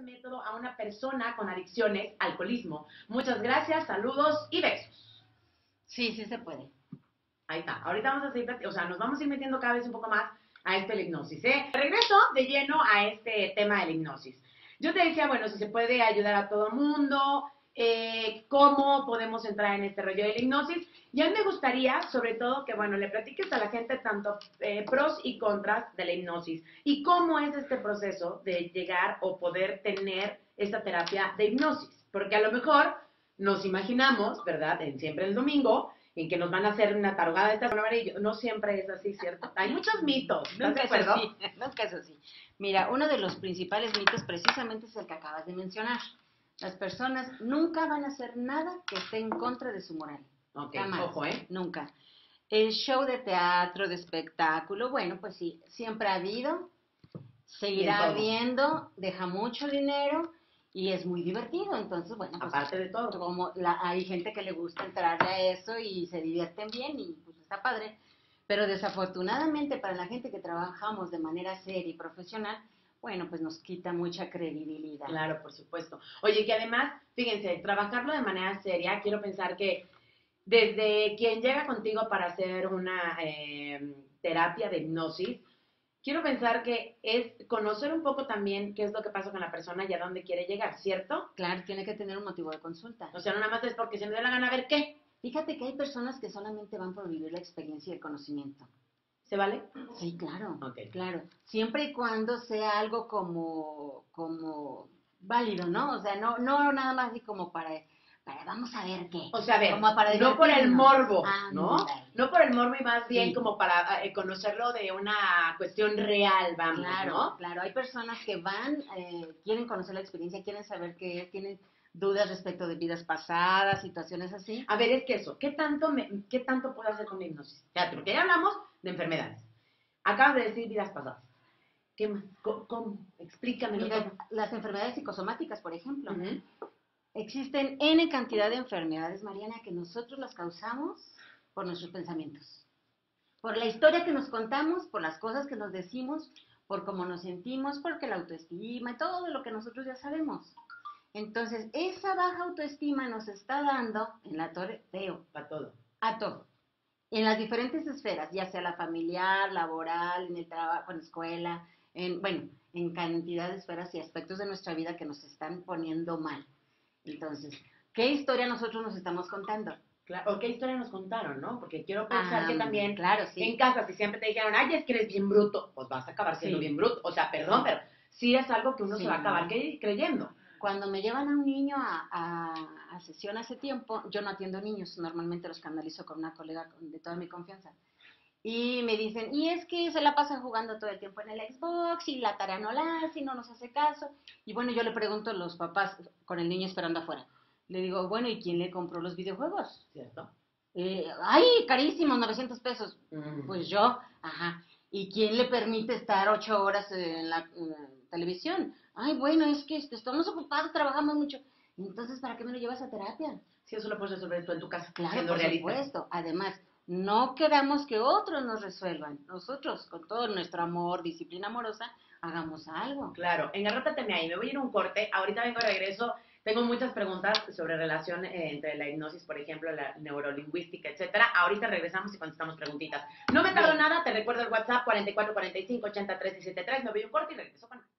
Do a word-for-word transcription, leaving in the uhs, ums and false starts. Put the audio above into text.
método a una persona con adicciones, alcoholismo. Muchas gracias, saludos y besos. Sí, sí se puede. Ahí está. Ahorita vamos a seguir, o sea, nos vamos a ir metiendo cada vez un poco más a este de la hipnosis, ¿eh? Regreso de lleno a este tema de la hipnosis. Yo te decía, bueno, si se puede ayudar a todo mundo, eh, cómo podemos entrar en este rollo de la hipnosis. Y a mí me gustaría, sobre todo, que, bueno, le platiques a la gente tanto eh, pros y contras de la hipnosis y cómo es este proceso de llegar o poder tener esta terapia de hipnosis. Porque a lo mejor nos imaginamos, ¿verdad?, en siempre el domingo, en que nos van a hacer una tarugada de estas, no siempre es así, ¿cierto? Hay muchos mitos, ¿estás de acuerdo? Nunca es así, nunca es así. Mira, uno de los principales mitos precisamente es el que acabas de mencionar. Las personas nunca van a hacer nada que esté en contra de su moral. Ok, Jamás, ojo, ¿eh? nunca. El show de teatro, de espectáculo, bueno, pues sí, siempre ha habido, seguirá habiendo, deja mucho dinero y es muy divertido. Entonces, bueno, pues, aparte de todo, como la, hay gente que le gusta entrarle a eso y se divierten bien y pues está padre. Pero desafortunadamente para la gente que trabajamos de manera seria y profesional, bueno, pues nos quita mucha credibilidad. Claro, por supuesto. Oye, que además, fíjense, trabajarlo de manera seria, quiero pensar que desde quien llega contigo para hacer una eh, terapia de hipnosis, quiero pensar que es conocer un poco también qué es lo que pasa con la persona y a dónde quiere llegar, ¿cierto? Claro, tiene que tener un motivo de consulta. O sea, no nada más es porque se me da la gana ver qué. Fíjate que hay personas que solamente van por vivir la experiencia y el conocimiento. ¿Se vale? Sí, claro, okay. claro. Siempre y cuando sea algo como, como válido, ¿no? O sea, no, no nada más así como para, para vamos a ver qué. O sea, a ver, como para no por el morbo, ah, ¿no? No, no por el morbo y más bien sí. como para eh, conocerlo de una cuestión real, vamos, claro, ¿no? Claro, hay personas que van, eh, quieren conocer la experiencia, quieren saber qué es, tienen dudas respecto de vidas pasadas, situaciones así. A ver, es que eso, ¿qué tanto, me, qué tanto puedo hacer con la hipnosis? Fíjate, porque ya hablamos de enfermedades. Acabas de decir vidas pasadas. ¿Qué más? ¿Cómo? ¿Cómo? Explícamelo. Mira, todo. Las enfermedades psicosomáticas, por ejemplo. Uh-huh. Existen N cantidad de enfermedades, Mariana, que nosotros las causamos por nuestros pensamientos. Por la historia que nos contamos, por las cosas que nos decimos, por cómo nos sentimos, porque la autoestima, todo lo que nosotros ya sabemos. Entonces, esa baja autoestima nos está dando en la torre, veo, a todo. A todo. En las diferentes esferas, ya sea la familiar, laboral, en el trabajo, en la escuela, en, bueno, en cantidad de esferas y aspectos de nuestra vida que nos están poniendo mal. Entonces, ¿qué historia nosotros nos estamos contando? Claro, o qué historia nos contaron, ¿no? Porque quiero pensar ah, que también claro, sí. en casa, si siempre te dijeron, ay, es que eres bien bruto, pues vas a acabar siendo sí. bien bruto. O sea, perdón, sí. pero sí es algo que uno sí. se va a acabar creyendo. Cuando me llevan a un niño a, a, a sesión hace tiempo, yo no atiendo niños, normalmente los canalizo con una colega de toda mi confianza. Y me dicen, y es que se la pasan jugando todo el tiempo en el Xbox, y la tarea no la hace, y no nos hace caso. Y bueno, yo le pregunto a los papás con el niño esperando afuera. Le digo, bueno, ¿y quién le compró los videojuegos? ¿Cierto? Eh, ¡Ay, carísimos, novecientos pesos! Mm. Pues yo, ajá. ¿Y quién le permite estar ocho horas en la, en la televisión? Ay, bueno, es que estamos ocupados, trabajamos mucho. Entonces, ¿para qué me lo llevas a terapia? Sí, eso lo puedes resolver tú en tu casa. Claro, por realista. Supuesto. Además, no queramos que otros nos resuelvan. Nosotros, con todo nuestro amor, disciplina amorosa, hagamos algo. Claro, engarrótateme ahí. Me voy a ir a un corte. Ahorita vengo de regreso. Tengo muchas preguntas sobre relación eh, entre la hipnosis, por ejemplo, la neurolingüística, etcétera. Ahorita regresamos y contestamos preguntitas. No me tardo Bien. nada. Te recuerdo el WhatsApp cuarenta y cuatro cuarenta y cinco ochenta y tres setenta y tres. Me voy a un corte y regreso con